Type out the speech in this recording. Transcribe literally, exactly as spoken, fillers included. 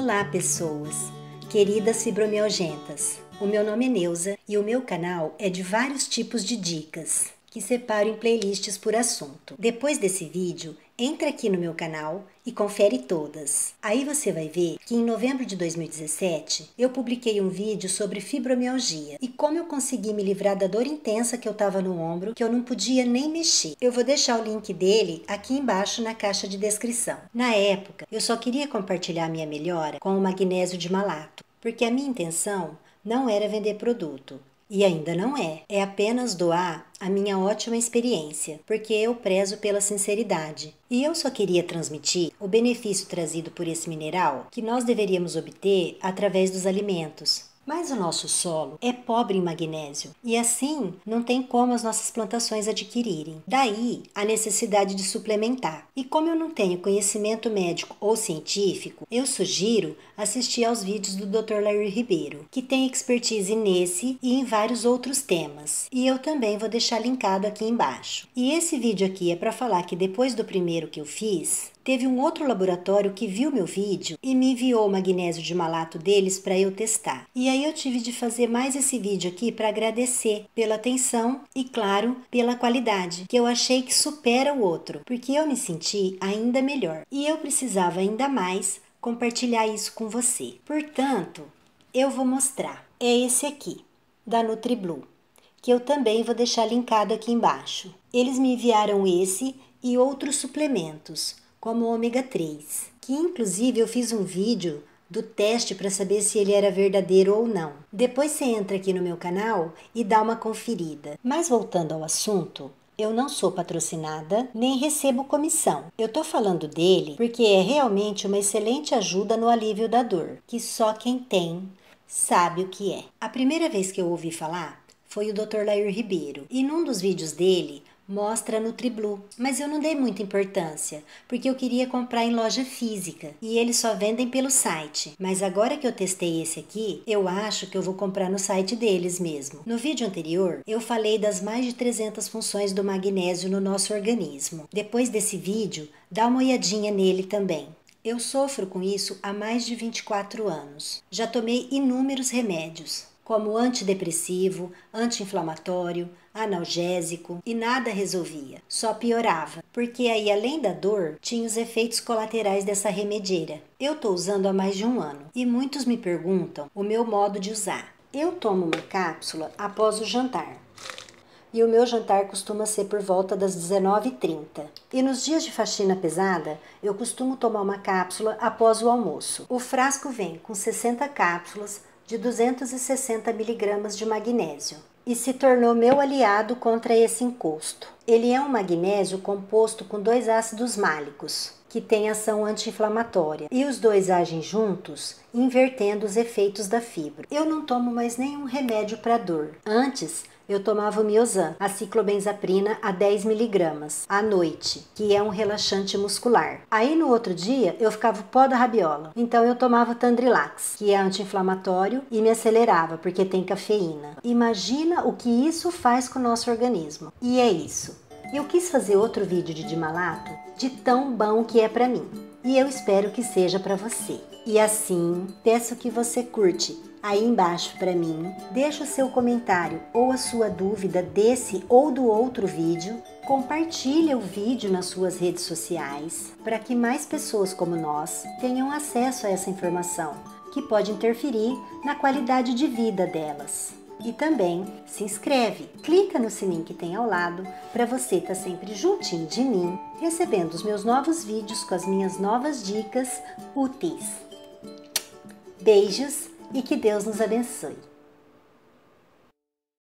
Olá, pessoas, queridas fibromialgentas. O meu nome é Neuza e o meu canal é de vários tipos de dicas, que separo em playlists por assunto. Depois desse vídeo, entra aqui no meu canal e confere todas. Aí você vai ver que em novembro de dois mil e dezessete, eu publiquei um vídeo sobre fibromialgia e como eu consegui me livrar da dor intensa que eu tava no ombro, que eu não podia nem mexer. Eu vou deixar o link dele aqui embaixo na caixa de descrição. Na época, eu só queria compartilhar minha melhora com o magnésio de malato, porque a minha intenção não era vender produto. E ainda não é. É apenas doar a minha ótima experiência, porque eu prezo pela sinceridade. E eu só queria transmitir o benefício trazido por esse mineral que nós deveríamos obter através dos alimentos. Mas o nosso solo é pobre em magnésio e assim não tem como as nossas plantações adquirirem. Daí a necessidade de suplementar. E como eu não tenho conhecimento médico ou científico, eu sugiro assistir aos vídeos do doutor Lair Ribeiro, que tem expertise nesse e em vários outros temas. E eu também vou deixar linkado aqui embaixo. E esse vídeo aqui é para falar que depois do primeiro que eu fiz, teve um outro laboratório que viu meu vídeo e me enviou o magnésio de malato deles para eu testar. E aí eu tive de fazer mais esse vídeo aqui para agradecer pela atenção e, claro, pela qualidade, que eu achei que supera o outro, porque eu me senti ainda melhor. E eu precisava ainda mais compartilhar isso com você. Portanto, eu vou mostrar. É esse aqui, da NutriBlue, que eu também vou deixar linkado aqui embaixo. Eles me enviaram esse e outros suplementos, como o ômega três, que inclusive eu fiz um vídeo do teste para saber se ele era verdadeiro ou não. Depois você entra aqui no meu canal e dá uma conferida. Mas voltando ao assunto, eu não sou patrocinada, nem recebo comissão. Eu tô falando dele porque é realmente uma excelente ajuda no alívio da dor, que só quem tem sabe o que é. A primeira vez que eu ouvi falar foi o doutor Lair Ribeiro, e num dos vídeos dele mostra a NutriBlue, mas eu não dei muita importância, porque eu queria comprar em loja física, e eles só vendem pelo site. Mas agora que eu testei esse aqui, eu acho que eu vou comprar no site deles mesmo. No vídeo anterior, eu falei das mais de trezentas funções do magnésio no nosso organismo. Depois desse vídeo, dá uma olhadinha nele também. Eu sofro com isso há mais de vinte e quatro anos. Já tomei inúmeros remédios, como antidepressivo, anti-inflamatório, analgésico, e nada resolvia, só piorava, porque aí além da dor, tinha os efeitos colaterais dessa remedeira. Eu tô usando há mais de um ano, e muitos me perguntam o meu modo de usar. Eu tomo uma cápsula após o jantar, e o meu jantar costuma ser por volta das dezenove e trinta. E nos dias de faxina pesada, eu costumo tomar uma cápsula após o almoço. O frasco vem com sessenta cápsulas de duzentos e sessenta miligramas de magnésio e se tornou meu aliado contra esse encosto. Ele é um magnésio composto com dois ácidos málicos, que tem ação anti-inflamatória, e os dois agem juntos, invertendo os efeitos da fibra. Eu não tomo mais nenhum remédio para dor. Antes, eu tomava o Miozan, a ciclobenzaprina a dez miligramas, à noite, que é um relaxante muscular. Aí no outro dia eu ficava o pó da rabiola, então eu tomava o Tandrilax, que é anti-inflamatório e me acelerava, porque tem cafeína. Imagina o que isso faz com o nosso organismo. E é isso. Eu quis fazer outro vídeo de Dimalato, de tão bom que é para mim. E eu espero que seja para você. E assim, peço que você curte aí embaixo para mim, deixa o seu comentário ou a sua dúvida desse ou do outro vídeo, compartilha o vídeo nas suas redes sociais para que mais pessoas como nós tenham acesso a essa informação, que pode interferir na qualidade de vida delas. E também se inscreve, clica no sininho que tem ao lado para você estar sempre juntinho de mim, recebendo os meus novos vídeos com as minhas novas dicas úteis. Beijos e que Deus nos abençoe.